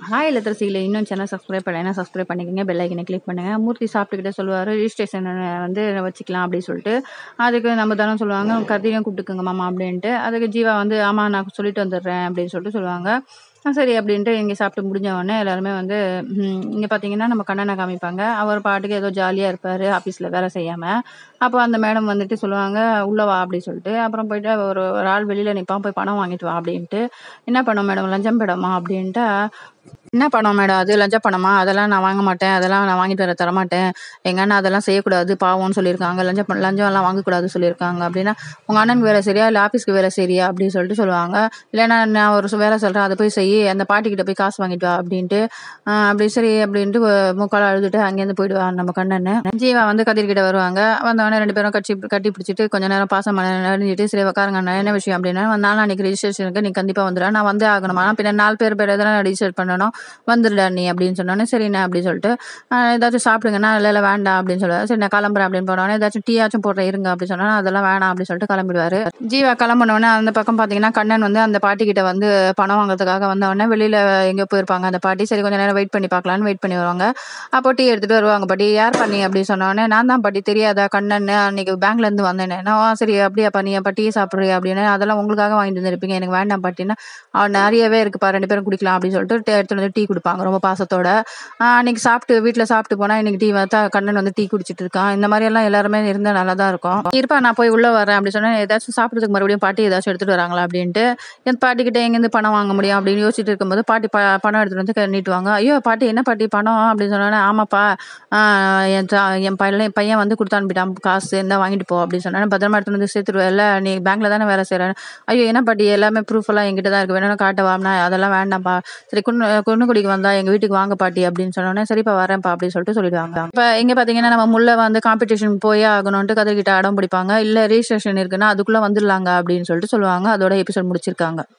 Hi இல்லத்தரசிகளே, இன்னும் channel subscribe பண்ணலைன்னா சப்ஸ்கிரைப் பண்ணிக்கங்க. பெல் ஐக்கனை கிளிக் பண்ணுங்க. மூர்த்தி சாப்பிட்டுக்கிட்டே சொல்லுவாரு, ரிஜிஸ்ட்ரேஷன் வந்து வச்சுக்கலாம் அப்படின்னு சொல்லிட்டு. அதுக்கு நம்ம தானே சொல்லுவாங்க, கத்திரியும் கூப்பிட்டுக்குங்க மாமா அப்படின்ட்டு. அதுக்கு ஜீவா வந்து ஆமா நான் சொல்லிட்டு வந்துடுறேன் அப்படின்னு சொல்லிட்டு சொல்லுவாங்க. சரி அப்படின்ட்டு இங்கே சாப்பிட்டு முடிஞ்ச உடனே எல்லாருமே வந்து இங்கே பார்த்தீங்கன்னா நம்ம கண்ணனை காமிப்பாங்க. அவர் பாட்டுக்கு ஏதோ ஜாலியாக இருப்பார் ஆஃபீஸில் வேலை செய்யாமல். அப்போ அந்த மேடம் வந்துட்டு சொல்லுவாங்க, உள்ள வா அப்படின்னு சொல்லிட்டு. அப்புறம் போயிட்டு ஒரு ஒரு ஆள் வெளியில் நிற்பான், போய் பணம் வாங்கிட்டு வா அப்படின்ட்டு. என்ன பணம் மேடம், லஞ்சம் படமா அப்படின்ட்டு. என்ன பணம் மேடம் அது, லஞ்ச பணமா? அதெல்லாம் நான் வாங்க மாட்டேன், அதெல்லாம் நான் வாங்கிட்டு வர தரமாட்டேன். எங்க அண்ணன் அதெல்லாம் செய்யக்கூடாது பாவம்னு சொல்லியிருக்காங்க, லஞ்சம் எல்லாம் வாங்கக்கூடாது சொல்லியிருக்காங்க அப்படின்னா, உங்கள் அண்ணனுக்கு வேலை சரியா இல்லை ஆஃபீஸ்க்கு வேலை சரியா அப்படின்னு சொல்லிட்டு சொல்லுவாங்க. இல்லைன்னா நான் ஒரு வேலை சொல்கிறேன், அதை போய் செய்ய, அந்த பாட்டிக்கிட்ட போய் காசு வாங்கிட்டு வா அப்படின்ட்டு. அப்படி சரி அப்படின்ட்டு முக்கால் அழுதுட்டு அங்கேருந்து போயிடுவா நம்ம கண்ணன்னு. ஜீவா வந்து கதிர்கிட்ட வருவாங்க. வந்தவொடனே ரெண்டு பேரும் கட்டி பிடிச்சிட்டு கொஞ்ச நேரம் பாசம் நடிஞ்சிட்டு, சரி உட்காருங்க அண்ணா, என்ன விஷயம் அப்படின்னா, நானும் அன்னைக்கு ரிஜிஸ்ட்ரேஷனுக்கு நீ கண்டிப்பாக வந்துடுறேன், நான் வந்தே ஆகணுமா, பின்ன 4 பேர் எதனா ரிஜிஸ்டர் பண்ணணும், வந்துடுடா நீ அப்படின்னு சொன்னோன்னே சரிண்ணே அப்படின்னு சொல்லிட்டு, ஏதாச்சும் சாப்பிடுங்கன்னா இல்லை வேண்டாம் அப்படின்னு சொல்லுவாரு. சரி நான் கிளம்புறேன் அப்படின்னு போனோடனே, ஏதாச்சும் டீயாச்சும் போடுறேன் இருங்க அப்படின்னு சொன்னா அதெல்லாம் வேணாம் அப்படின்னு சொல்லிட்டு கிளம்பிடுவாரு. ஜீவா கிளம்பினோடனே அந்த பக்கம் பார்த்தீங்கன்னா கண்ணன் வந்து அந்த பாட்டி கிட்ட வந்து பணம் வாங்குறதுக்காக வந்தவொடனே வெளியில எங்கேயோ போயிருப்பாங்க அந்த பாட்டி. சரி கொஞ்சம் நேரம் வெயிட் பண்ணி பார்க்கலான்னு வெயிட் பண்ணி வருவாங்க. அப்போ டீ எடுத்துட்டு வருவாங்க. பாட்டி யார் பண்ணி அப்படின்னு சொன்னோடனே, நான் தான் பாட்டி, தெரியாதா கண்ணன், அன்னைக்கு பேங்க்ல இருந்து வந்தேன் நான். சரி அப்படியா பண்ணி டீ சாப்பிட்றியா அப்படின்னு, அதெல்லாம் உங்களுக்காக வாங்கிட்டு வந்துருப்பீங்க, எனக்கு வேண்டாம் பாட்டின்னா, அவன் நிறையவே இருக்குப்பா, 2 பேரும் குடிக்கலாம் அப்படின்னு சொல்லிட்டு எடுத்துட்டு வந்து டீ கொடுப்பாங்க ரொம்ப பாசத்தோட. அன்னைக்கு சாப்பிட்டு வீட்டில் சாப்பிட்டு போனா இன்னைக்கு டீ பார்த்தா கண்ணன் வந்து டீ குடிச்சிட்டு இருக்கான். இந்த மாதிரி எல்லாம் எல்லாருமே இருந்தா நல்லா தான் இருக்கும். இருப்பா நான் போய் உள்ள வரேன் அப்படின்னு சொன்னா, ஏதாச்சும் சாப்பிட்றதுக்கு மறுபடியும் பாட்டி ஏதாச்சும் எடுத்துட்டு வராங்களா அப்படின்ட்டு. என் பாட்டிக்கிட்ட எங்கேருந்து பணம் வாங்க முடியும் அப்படின்னு யோசிச்சுட்டு இருக்கும்போது பாட்டி பணம் எடுத்துட்டு வந்து நீட்டுவாங்க. ஐயோ பாட்டி என்ன பாட்டி பணம் அப்படின்னு சொன்னோன்னே, ஆமாப்பா என் பையன் வந்து கொடுத்து அனுப்பிட்டான் காசு, இருந்தா வாங்கிட்டு போ அப்படின்னு சொன்னா, பத்திரமா எடுத்துட்டு வந்து சேர்த்துருவேல்ல, நீ பேங்க்ல தானே வேலை செய்யற. ஐயோ என்ன பாட்டி எல்லாமே ப்ரூஃப் எல்லாம் என்கிட்ட தான் இருக்கு, வேணும்னா காட்டவாம்னா, அதெல்லாம் வேண்டாம்ப்பா, சரி குன்னுக்குடிக்கு வந்தா எங்க வீட்டுக்கு வாங்க பாட்டி அப்படின்னு சொன்னோன்னே, சரிப்பா வரேன்ப்பா அப்படின்னு சொல்லிட்டு சொல்லிடுவாங்க. இப்ப எங்க பாத்தீங்கன்னா நம்ம முல்லை வந்து காம்படிஷன் போயே ஆகணும்ட்டு கதிர்கிட்ட அடம் பிடிப்பாங்க. இல்ல ரிஜிஸ்ட்ரேஷன் இருக்குன்னா அதுக்குள்ள வந்துடலாங்க அப்படின்னு சொல்லிட்டு சொல்லுவாங்க. அதோட எபிசோட் முடிச்சிருக்காங்க.